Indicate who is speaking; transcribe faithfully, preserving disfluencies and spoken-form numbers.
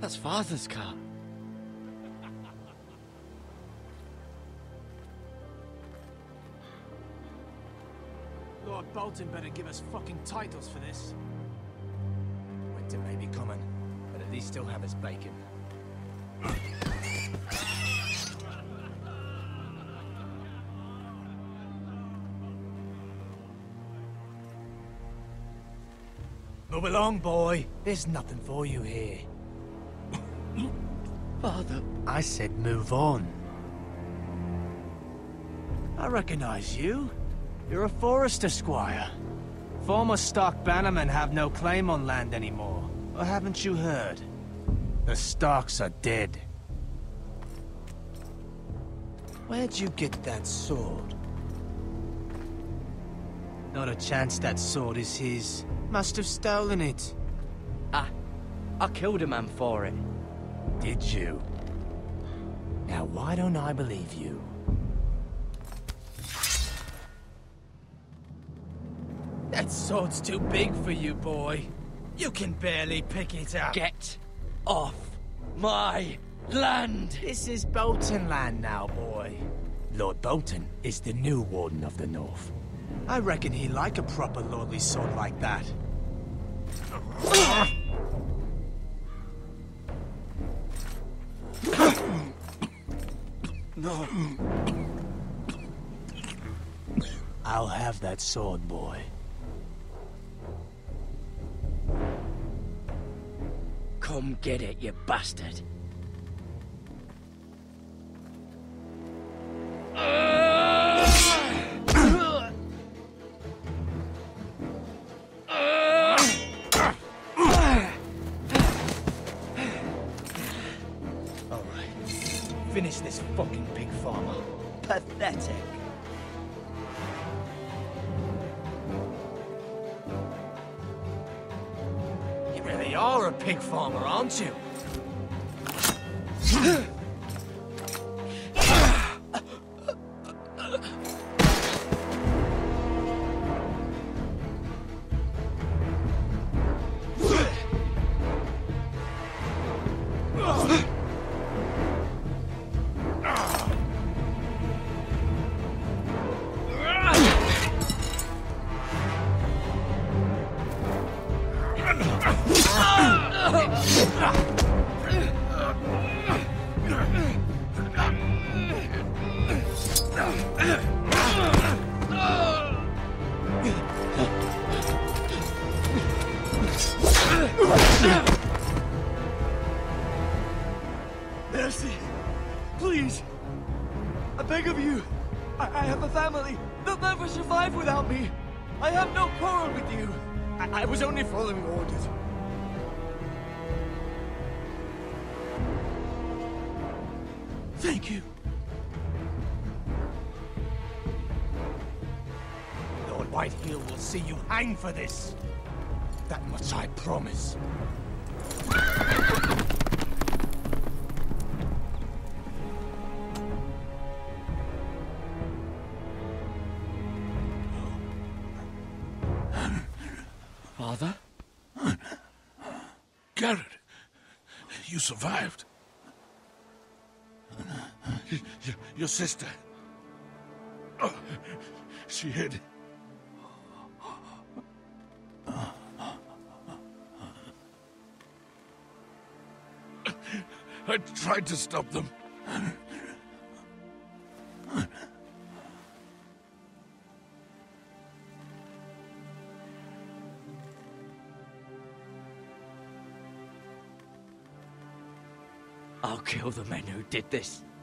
Speaker 1: That's Father's car.
Speaker 2: Lord Bolton better give us fucking titles for this. Winter may be coming, but at least still have his bacon. Move along, boy. There's nothing for you here.
Speaker 1: Father.
Speaker 2: I said move on. I recognize you. You're a Forrester squire. Former Stark bannermen have no claim on land anymore. Or haven't you heard? The Starks are dead. Where'd you get that sword? Not a chance that sword is his. Must have stolen it.
Speaker 1: I... I killed a man for it.
Speaker 2: Did you? Now why don't I believe you? That sword's too big for you, boy. You can barely pick it up.
Speaker 1: Get off my land!
Speaker 2: This is Bolton land now, boy. Lord Bolton is the new Warden of the North. I reckon he'd like a proper lordly sword like that.
Speaker 1: No.
Speaker 2: I'll have that sword, boy.
Speaker 1: Come get it, you bastard.
Speaker 2: Finish this fucking pig farmer.
Speaker 1: Pathetic.
Speaker 2: You really are a pig farmer, aren't you?
Speaker 3: Mercy, please. I beg of you. I, I have a family. They'll never survive without me. I have no quarrel with you. I, I was only following orders. Thank you.
Speaker 2: Lord Whitehill will see you hang for this. That much I promise.
Speaker 1: Father?
Speaker 4: Garrett, you survived. Your, your sister. Oh, she hid. I tried to stop them.
Speaker 1: I'll kill the men who did this.